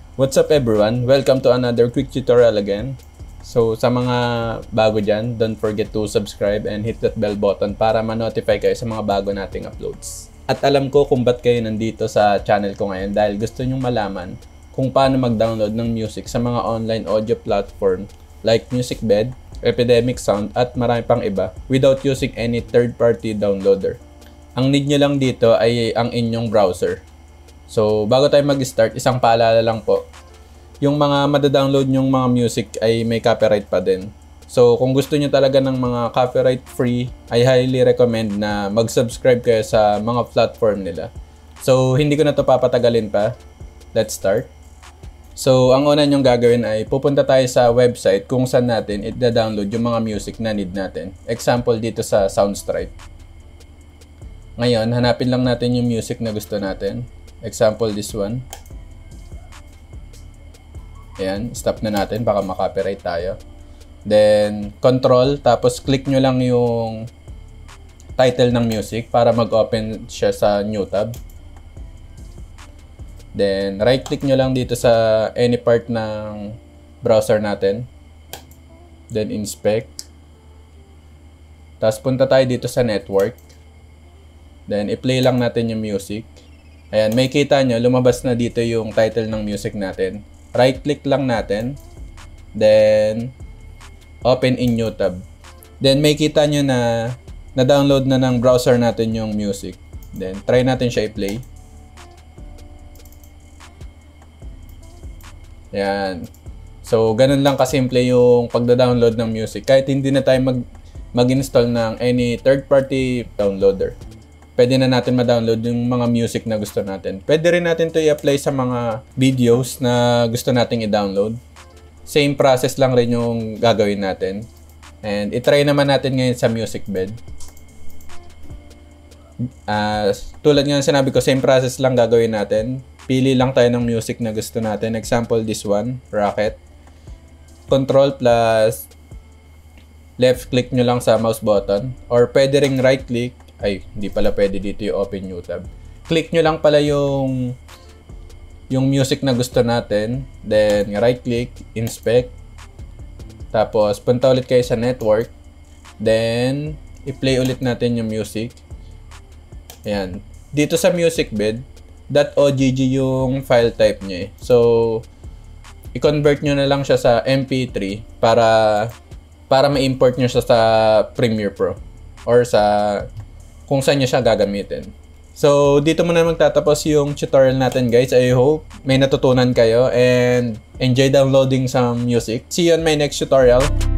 What's up everyone? Welcome to another quick tutorial again. So sa mga bago dyan, don't forget to subscribe and hit that bell button para ma-notify kayo sa mga bago nating uploads. At alam ko kung ba't kayo nandito sa channel ko ngayon dahil gusto nyong malaman kung paano mag-download ng music sa mga online audio platform like MusicBed, Epidemic Sound at marami pang iba without using any third-party downloader. Ang need nyo lang dito ay ang inyong browser. So, bago tayo mag-start, isang paalala lang po. Yung mga madadownload nyong mga music ay may copyright pa din. So, kung gusto nyo talaga ng mga copyright-free, I highly recommend na mag-subscribe kayo sa mga platform nila. So, hindi ko na to papatagalin pa. Let's start. So, ang una nyong gagawin ay pupunta tayo sa website kung saan natin i-download yung mga music na need natin. Example dito sa Soundstripe. Ngayon, hanapin lang natin yung music na gusto natin. Example, this one. Ayan, stop na natin, baka makopyright tayo. Then, control, tapos click nyo lang yung title ng music para mag-open siya sa new tab. Then, right-click nyo lang dito sa any part ng browser natin. Then, inspect. Tapos, punta tayo dito sa network. Then, i-play lang natin yung music. Ayan, may kita nyo, lumabas na dito yung title ng music natin. Right-click lang natin. Then, open in new tab. Then, may kita nyo na na-download na ng browser natin yung music. Then, try natin siya i-play. Ayan. So, ganun lang kasimple yung pagda-download ng music. Kahit hindi na tayo mag-install ng any third-party downloader. Pwede na natin ma-download yung mga music na gusto natin. Pwede rin natin to i-apply sa mga videos na gusto nating i-download. Same process lang rin yung gagawin natin. And itry naman natin ngayon sa MusicBed. Tulad nga sinabi ko, same process lang gagawin natin. Pili lang tayo ng music na gusto natin. Example, this one, Rocket. Control plus left click nyo lang sa mouse button. Or pwede ring right click. Ay, hindi pala pwede dito yung open new tab. Click nyo lang pala yung music na gusto natin. Then, right click, inspect. Tapos, punta ulit kayo sa network. Then, i-play ulit natin yung music. Ayan. Dito sa MusicBed, .ogg yung file type nyo eh. So, i-convert nyo na lang siya sa MP3 para ma-import nyo siya sa Premiere Pro. Or sa kung saan nyo siya gagamitin. So, dito muna magtatapos yung tutorial natin guys. I hope may natutunan kayo and enjoy downloading some music. See you on my next tutorial.